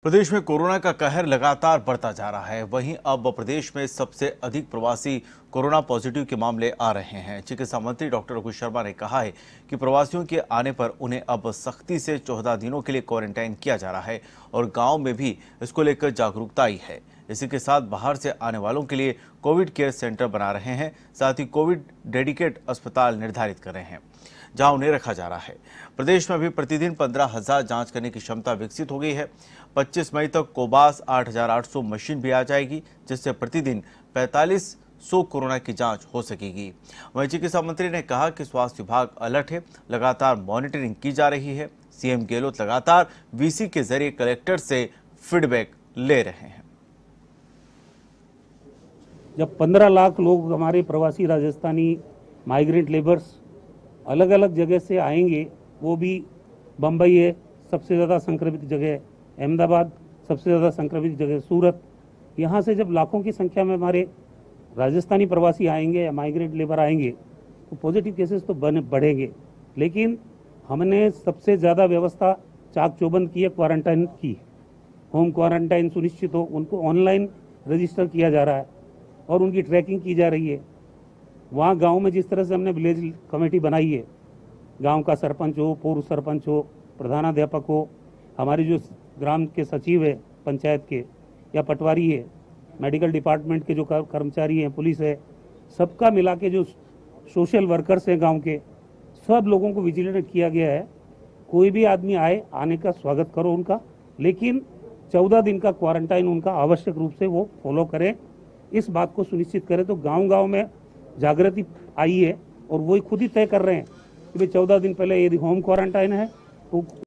प्रदेश में कोरोना का कहर लगातार बढ़ता जा रहा है। वहीं अब प्रदेश में सबसे अधिक प्रवासी कोरोना पॉजिटिव के मामले आ रहे हैं। चिकित्सा मंत्री डॉक्टर रघु शर्मा ने कहा है कि प्रवासियों के आने पर उन्हें अब सख्ती से 14 दिनों के लिए क्वारंटाइन किया जा रहा है और गांव में भी इसको लेकर जागरूकता आई है। इसी के साथ बाहर से आने वालों के लिए कोविड केयर सेंटर बना रहे हैं, साथ ही कोविड डेडिकेट अस्पताल निर्धारित कर रहे हैं जहां उन्हें रखा जा रहा है। प्रदेश में अभी प्रतिदिन 15,000 जांच करने की क्षमता विकसित हो गई है। 25 मई तक कोबास 8,800 मशीन भी आ जाएगी, जिससे प्रतिदिन 4500 कोरोना की जांच हो सकेगी। वहीं चिकित्सा मंत्री ने कहा कि स्वास्थ्य विभाग अलर्ट है, लगातार मॉनिटरिंग की जा रही है। सीएम गहलोत लगातार वीसी के जरिए कलेक्टर से फीडबैक ले रहे हैं। जब 15 लाख लोग हमारे प्रवासी राजस्थानी माइग्रेंट लेबर्स अलग अलग जगह से आएंगे, वो भी बम्बई है सबसे ज़्यादा संक्रमित जगह, अहमदाबाद सबसे ज़्यादा संक्रमित जगह, सूरत, यहाँ से जब लाखों की संख्या में हमारे राजस्थानी प्रवासी आएंगे या माइग्रेंट लेबर आएंगे तो पॉजिटिव केसेस तो बढ़ेंगे। लेकिन हमने सबसे ज़्यादा व्यवस्था चाक चौबंद की है, क्वारंटाइन की, होम क्वारंटाइन सुनिश्चित हो, उनको ऑनलाइन रजिस्टर किया जा रहा है और उनकी ट्रैकिंग की जा रही है। वहाँ गांव में जिस तरह से हमने विलेज कमेटी बनाई है, गांव का सरपंच हो, पूर्व सरपंच हो, प्रधानाध्यापक हो, हमारे जो ग्राम के सचिव है पंचायत के या पटवारी है, मेडिकल डिपार्टमेंट के जो कर्मचारी हैं, पुलिस है, सबका मिला के जो सोशल वर्कर्स हैं गांव के, सब लोगों को विजिलेट किया गया है। कोई भी आदमी आए, आने का स्वागत करो उनका, लेकिन 14 दिन का क्वारंटाइन उनका आवश्यक रूप से वो फॉलो करें। इस बात को सुनिश्चित करें तो गांव-गांव में जागृति आई है और वो खुद ही तय कर रहे हैं कि भाई 14 दिन पहले यदि होम क्वारंटाइन है तो